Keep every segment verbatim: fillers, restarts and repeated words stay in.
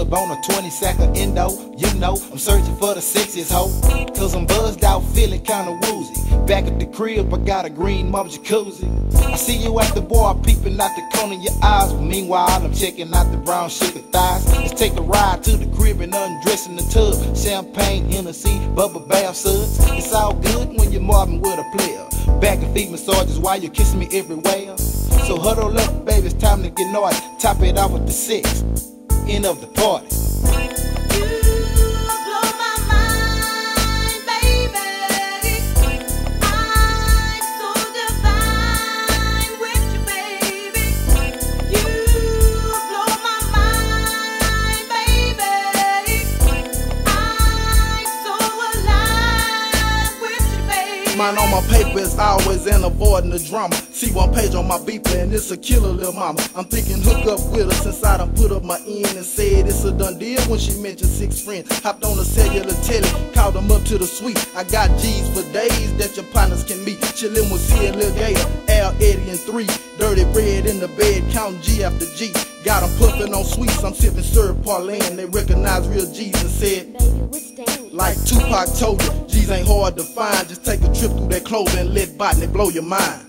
club on a twenty sack of endo. You know, I'm searching for the sexiest hoe, cause I'm buzzed out, feeling kinda woozy. Back at the crib, I got a green mama jacuzzi. I see you at the bar, peeping out the corner of your eyes. But meanwhile, I'm checking out the brown sugar thighs. Let's take a ride to the crib and undress in the tub. Champagne, Hennessy, bubble bath suds. It's all good when you're mobbing with a player. Back and feet massages while you're kissing me everywhere. So huddle up, baby, it's time to get naughty. Top it off with the sex, end of the party. Mine on my paper is always in avoiding the drama. See one page on my beeper and it's a killer little mama. I'm thinking hook up with her since I done put up my end and said it's a done deal when she mentioned six friends. Hopped on the cellular telly, called them up to the suite. I got G's for days that your partners can meet. Chillin' with C and Lil Gator, Al, Eddie and three. Dirty red in the bed, counting G after G. Got them puffin' on sweets, I'm sipping syrup parlay and they recognize real G's and said, like Tupac told you, G's ain't hard to find. Just take a trip through that clothing and let botany blow your mind.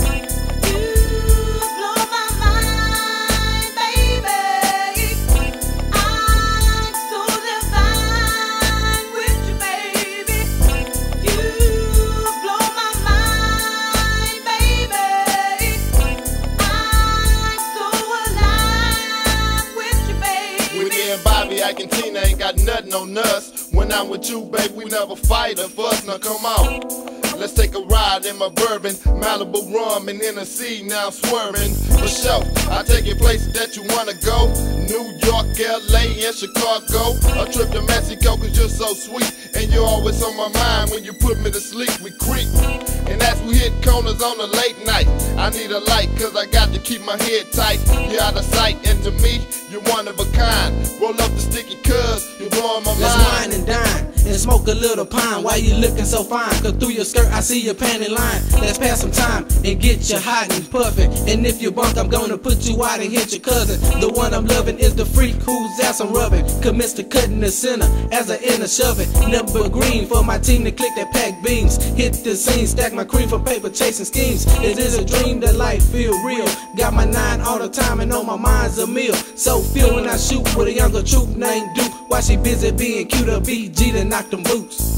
Bobby, Ike and Tina ain't got nothing on us. When I'm with you, babe, we never fight or fuss. Now come on, let's take a ride in my bourbon, Malibu rum and Tennessee. Now I'm swerving for sure. I take you places that you wanna go, New York, L A, and Chicago. A trip to Mexico, cause you're so sweet, and you're always on my mind. When you put me to sleep, we creep. And as we hit corners on a late night, I need a light, cause I got to keep my head tight. You're out of sight, and to me, you're one of a kind. Roll up the sticky cuz, you're blowing my mind. Let's wine and dine, and smoke a little pine. Why you looking so fine? Cause through your skirt, I see your panty line. Let's pass some time, and get you hot and puffin'. And if you bunk, I'm gonna put you out and hit your cousin. The one I'm loving is the freak whose ass I'm rubbing. Commits to cutting the center, as I end up shoving. Number green for my team to click that pack beans. Hit the scene, stack my cream for paper, chasing schemes. It is a dream that life feel real. Got my nine all the time and on my mind's a meal. So feel when I shoot with a younger troop named Duke. While she busy being cute, or B G to knock them boots.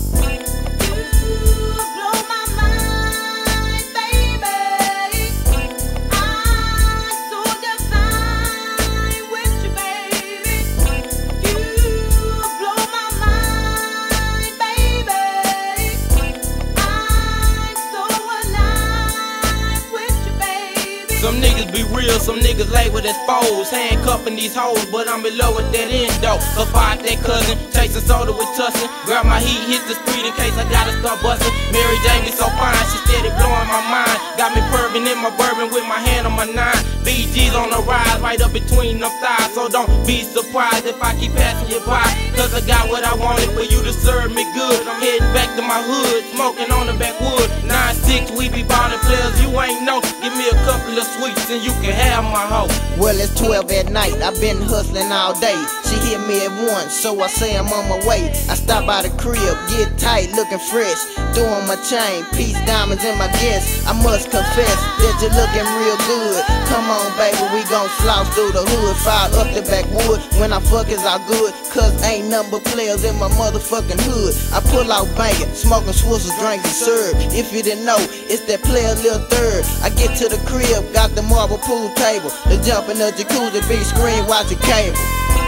Some niggas be real, some niggas labeled as foes. Handcuffing these hoes, but I'm in love with that endo. Up out that cousin, chasing soda with Tussin. Grab my heat, hit the street in case I gotta start bustin'. Mary Jane be so fine, she steady blowing my mind. Got me purring in my bourbon with my hand on my nine. B G's on the rise, right up between them thighs. So don't be surprised if I keep passing you by, cause I got what I wanted for you to serve me good. I'm heading back to my hood, smoking on the backwood. nine six, we be ballin' players, you ain't know. Give me a couple of sweets and you can have my hoe. Well, it's twelve at night, I've been hustling all day. She hit me at once, so I say I'm on my way. I stop by the crib, get tight, looking fresh. Doing my chain, piece diamonds in my guess. I must confess that you're looking real good. Come on, baby, we gon' slouch through the hood. File up the backwood, when I fuck is all good. Cause ain't number players in my motherfucking hood. I pull out bangin', smoking Swizzles, drinking serve. If you didn't know, it's that player Lil Third. I get to the crib, got the marble pool table. The jump in the jacuzzi, big screen, watching cable.